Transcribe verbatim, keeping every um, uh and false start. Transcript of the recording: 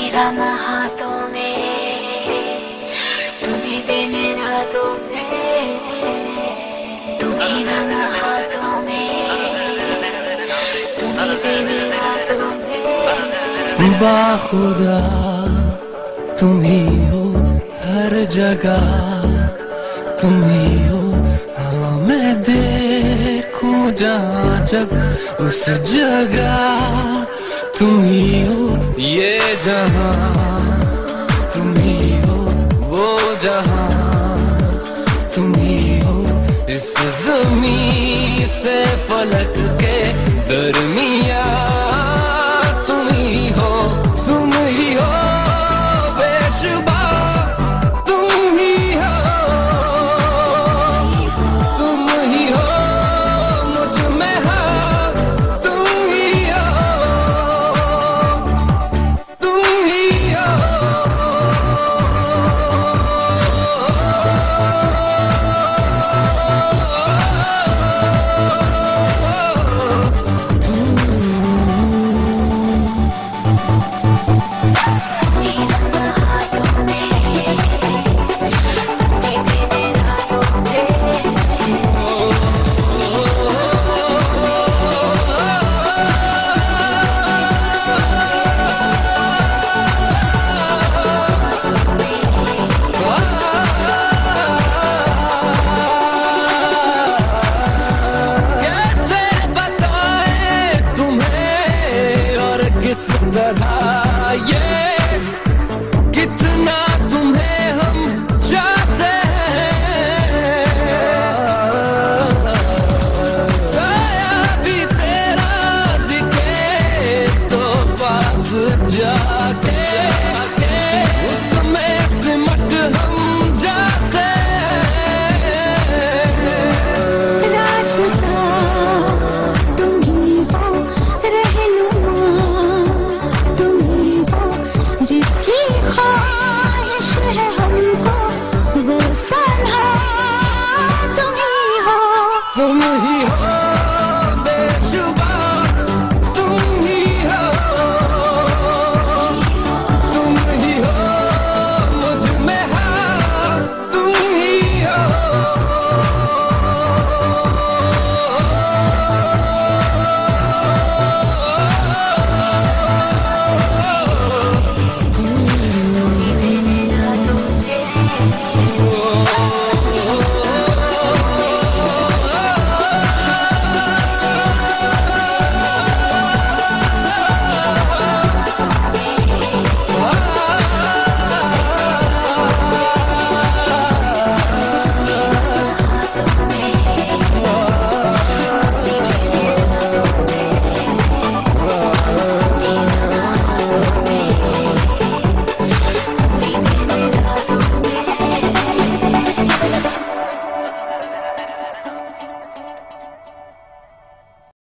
राम हाथों में, तुम्हें दिन रातों में, तुम्हें राम हाथों में, तुम्हें दिन रातों में। बाखुदा तुम ही हो हर जगह, तुम ही हो। हाँ मैं देखूं जहाँ जब उस जगह तुम ही हो। ये जहां तुम ही हो, वो जहां तुम ही हो। इस ज़मीं से फलक के दरमिया तुम ही हो, तुम ही हो बेशुबा, तुम ही हो, तुम ही हो मुझ में हाँ, तुम ही हो, तुम ही हो। किस तरह ये